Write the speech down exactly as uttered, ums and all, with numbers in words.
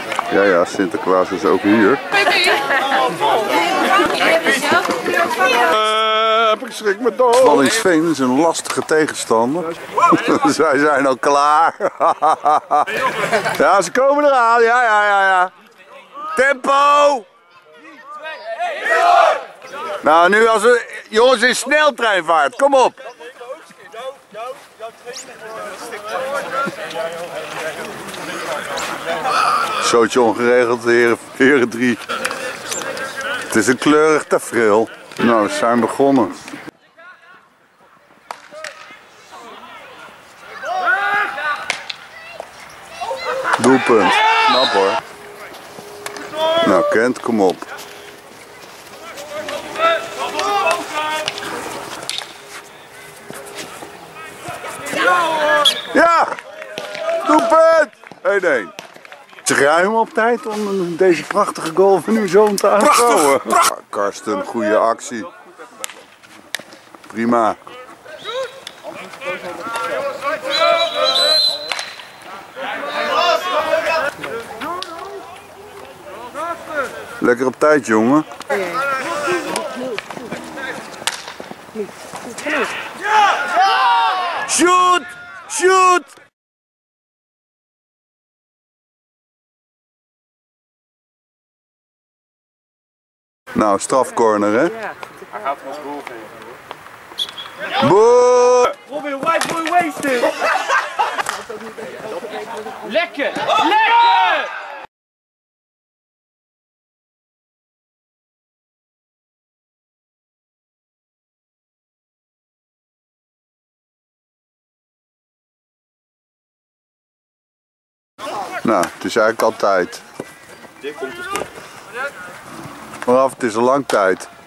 Ja, ja, Sinterklaas is ook hier. Uh, heb ik schrik me dood. Waddinxveen is een lastige tegenstander. Zij zijn al klaar. Ja, ze komen eraan. Ja, ja, ja, ja. Tempo! Nou, nu als we... Jongens, in sneltreinvaart. Kom op. Zootje ongeregeld, heren, heren drie. Het is een kleurig tafereel. Nou, we zijn begonnen. Doelpunt. Knap hoor. Nou, Kent, kom op. Ja! Doelpunt! één één. Het is ruim op tijd om deze prachtige goal van uw zoon te aanschouwen. Prachtig, Karsten, goede actie. Prima. Lekker op tijd, jongen. Shoot! Shoot! Nou, strafcorner, hè? Hij gaat er als goal geven. Boe! Robin, white boy wasted! Lekker! Lekker! Nou, het is eigenlijk altijd. Dit komt te stuk. Vanaf, het is al lang tijd.